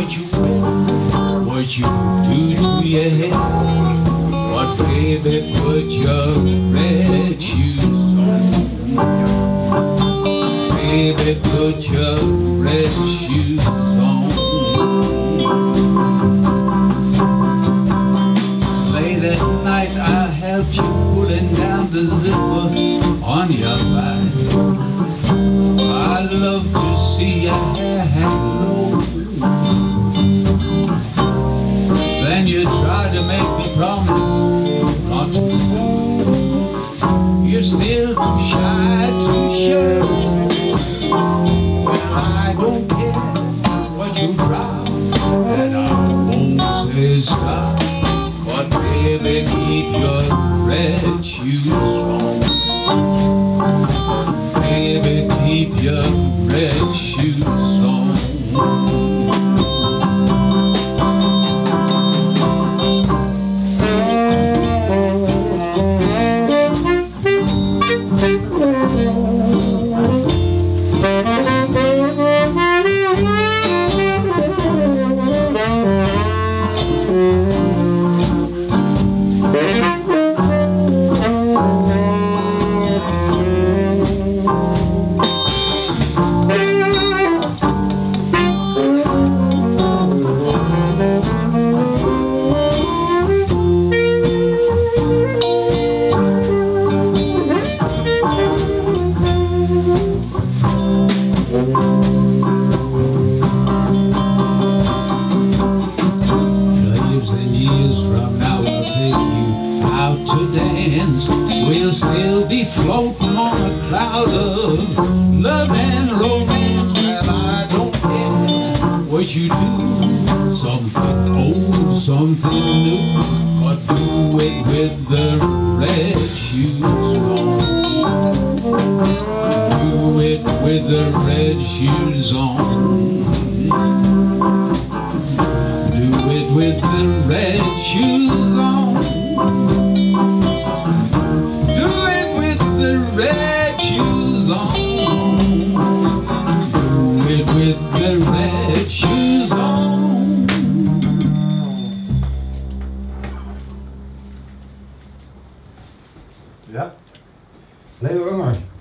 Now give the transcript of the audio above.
what you wear, what you do to your hair. But baby, put your red shoes on. Baby, put your red shoes on. Late at night I helped you pulling down the zipper on your back. I love to see your hair hang low. Then you try to make me promise not to do. You're still too shy to show. Well, I don't care what you try, and I won't say stop. But baby, keep your red shoes on. Baby, keep your red shoes on. To dance, we'll still be floating on a cloud of love and romance. Well, I don't care what you do, something old, something new, but do it with the red shoes on. Do it with the red shoes on. Do it with the red shoes on. Red shoes on. Do it with the red shoes on. Ja, nee hoor maar.